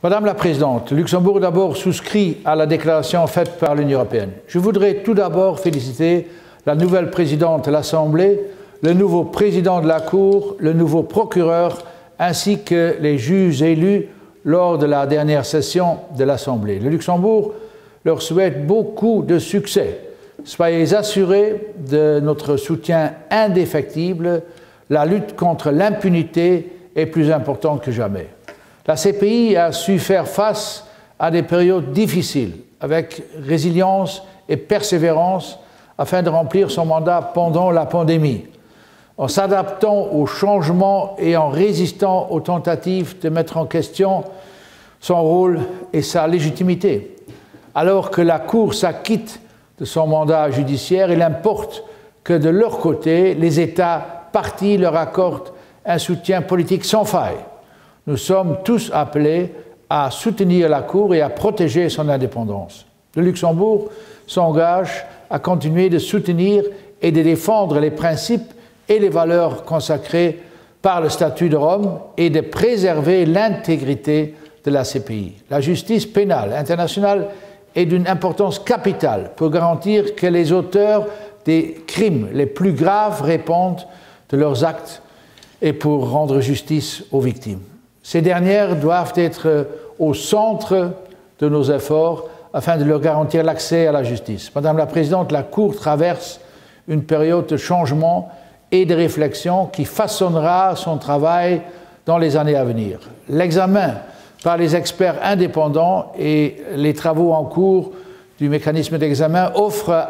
Madame la Présidente, le Luxembourg d'abord souscrit à la déclaration faite par l'Union européenne. Je voudrais tout d'abord féliciter la nouvelle présidente de l'Assemblée, le nouveau président de la Cour, le nouveau procureur, ainsi que les juges élus lors de la dernière session de l'Assemblée. Le Luxembourg leur souhaite beaucoup de succès. Soyez assurés de notre soutien indéfectible. La lutte contre l'impunité est plus importante que jamais. La CPI a su faire face à des périodes difficiles avec résilience et persévérance afin de remplir son mandat pendant la pandémie, en s'adaptant aux changements et en résistant aux tentatives de mettre en question son rôle et sa légitimité. Alors que la Cour s'acquitte de son mandat judiciaire, il importe que de leur côté, les États parties leur accordent un soutien politique sans faille. Nous sommes tous appelés à soutenir la Cour et à protéger son indépendance. Le Luxembourg s'engage à continuer de soutenir et de défendre les principes et les valeurs consacrées par le statut de Rome et de préserver l'intégrité de la CPI. La justice pénale internationale est d'une importance capitale pour garantir que les auteurs des crimes les plus graves répondent de leurs actes et pour rendre justice aux victimes. Ces dernières doivent être au centre de nos efforts afin de leur garantir l'accès à la justice. Madame la Présidente, la Cour traverse une période de changement et de réflexion qui façonnera son travail dans les années à venir. L'examen par les experts indépendants et les travaux en cours du mécanisme d'examen offrent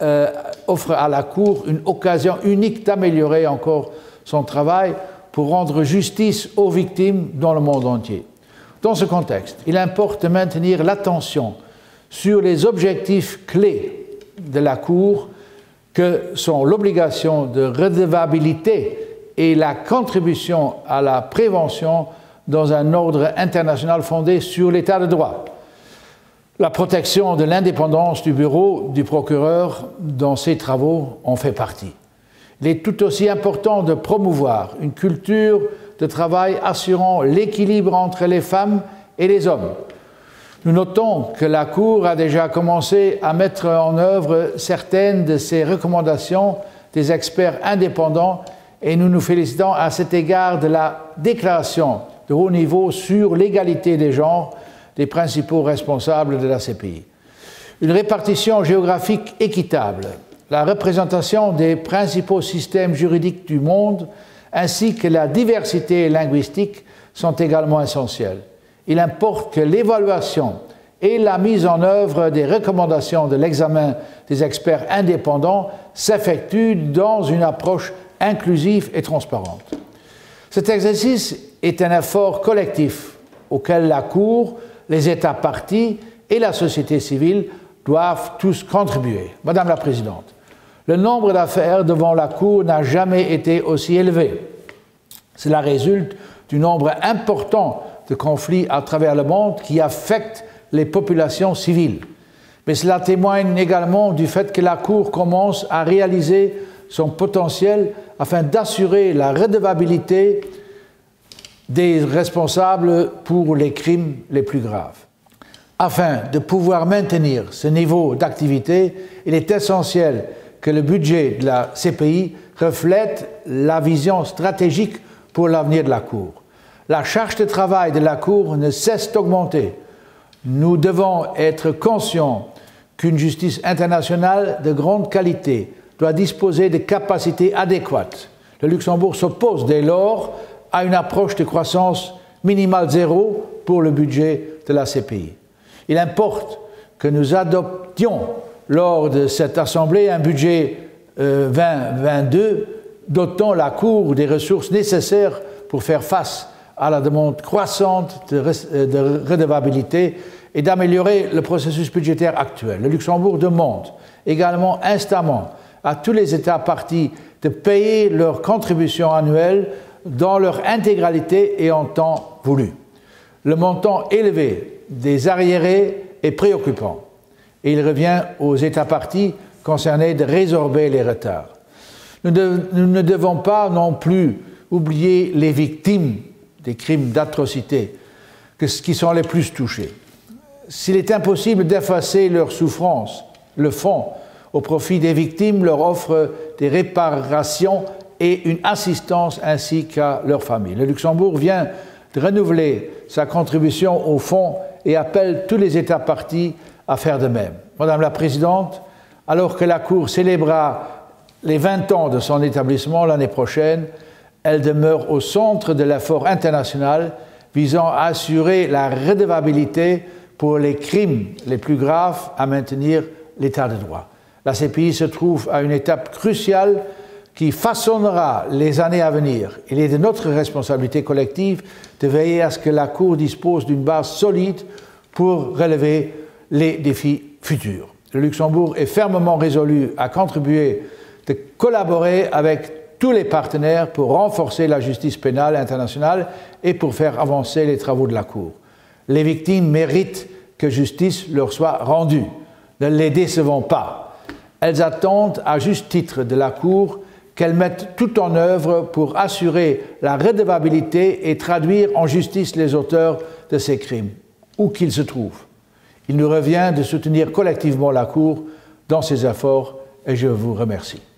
à la Cour une occasion unique d'améliorer encore son travail pour rendre justice aux victimes dans le monde entier. Dans ce contexte, il importe de maintenir l'attention sur les objectifs clés de la Cour que sont l'obligation de redevabilité et la contribution à la prévention dans un ordre international fondé sur l'état de droit. La protection de l'indépendance du bureau du procureur dans ses travaux en fait partie. Il est tout aussi important de promouvoir une culture de travail assurant l'équilibre entre les femmes et les hommes. Nous notons que la Cour a déjà commencé à mettre en œuvre certaines de ces recommandations des experts indépendants et nous nous félicitons à cet égard de la déclaration de haut niveau sur l'égalité des genres des principaux responsables de la CPI. Une répartition géographique équitable, la représentation des principaux systèmes juridiques du monde, ainsi que la diversité linguistique sont également essentielles. Il importe que l'évaluation et la mise en œuvre des recommandations de l'examen des experts indépendants s'effectuent dans une approche inclusive et transparente. Cet exercice est un effort collectif auquel la Cour, les États parties et la société civile doivent tous contribuer. Madame la Présidente, le nombre d'affaires devant la Cour n'a jamais été aussi élevé. Cela résulte du nombre important de conflits à travers le monde qui affectent les populations civiles. Mais cela témoigne également du fait que la Cour commence à réaliser son potentiel afin d'assurer la redevabilité des responsables pour les crimes les plus graves. Afin de pouvoir maintenir ce niveau d'activité, il est essentiel que le budget de la CPI reflète la vision stratégique pour l'avenir de la Cour. La charge de travail de la Cour ne cesse d'augmenter. Nous devons être conscients qu'une justice internationale de grande qualité doit disposer de capacités adéquates. Le Luxembourg s'oppose dès lors à une approche de croissance minimale zéro pour le budget de la CPI. Il importe que nous adoptions lors de cette Assemblée un budget 2022 dotant la Cour des ressources nécessaires pour faire face à la demande croissante de redevabilité et d'améliorer le processus budgétaire actuel. Le Luxembourg demande également instamment à tous les États parties de payer leur contribution annuelle dans leur intégralité et en temps voulu. Le montant élevé des arriérés est préoccupant et il revient aux États parties concernés de résorber les retards. Nous ne devons pas non plus oublier les victimes des crimes d'atrocité qui sont les plus touchés. S'il est impossible d'effacer leurs souffrances, le Fonds, au profit des victimes, leur offre des réparations et une assistance ainsi qu'à leurs familles. Le Luxembourg vient de renouveler sa contribution au Fonds et appelle tous les États partis à faire de même. Madame la Présidente, alors que la Cour célébrera les 20 ans de son établissement l'année prochaine, elle demeure au centre de l'effort international visant à assurer la redevabilité pour les crimes les plus graves à maintenir l'état de droit. La CPI se trouve à une étape cruciale qui façonnera les années à venir. Il est de notre responsabilité collective de veiller à ce que la Cour dispose d'une base solide pour relever les défis futurs. Le Luxembourg est fermement résolu à contribuer, de collaborer avec tous les partenaires pour renforcer la justice pénale internationale et pour faire avancer les travaux de la Cour. Les victimes méritent que justice leur soit rendue. Ne les décevons pas. Elles attendent à juste titre de la Cour qu'elle mette tout en œuvre pour assurer la redevabilité et traduire en justice les auteurs de ces crimes, où qu'ils se trouvent. Il nous revient de soutenir collectivement la Cour dans ses efforts et je vous remercie.